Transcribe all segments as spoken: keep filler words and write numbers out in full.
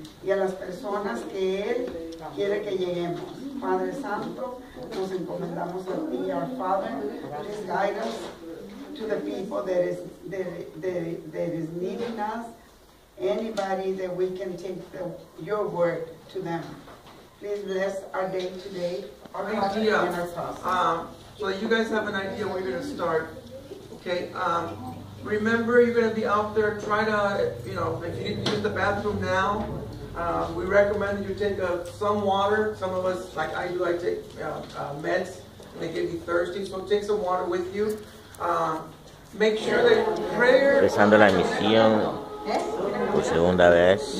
y a las personas que Él quiere que lleguemos. Padre Santo, nos encomendamos a ti, our Father. Please guide us to the people that is, that, that, that is needing us. Anybody that we can take the, your word to them. Please bless our day today, our heart and our process. Um, so you guys have an idea where you're going to start. Okay. Um, remember, you're going to be out there. Try to, you know, if you need to use the bathroom now, uh, we recommend that you take uh, some water. Some of us, like I do, I take uh, uh, meds, and they get me thirsty. So take some water with you. Uh, make sure that prayer. Empezando la misión por segunda vez.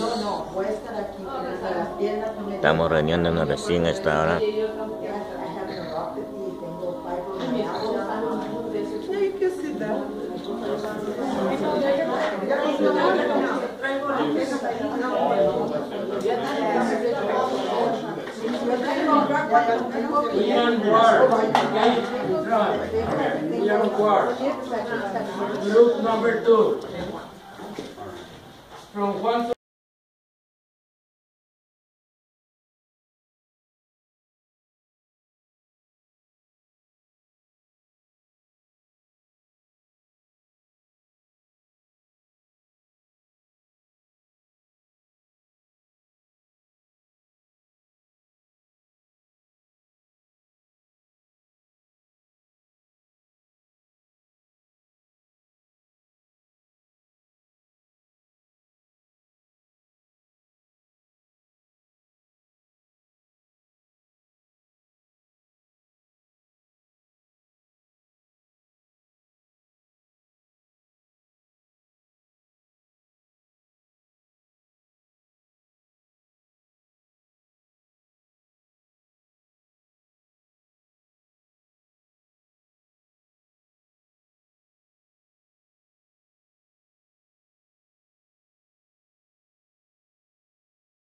Estamos reuniéndonos recién a esta hora. We are on guard, okay? We are on guard. Group number two. From one to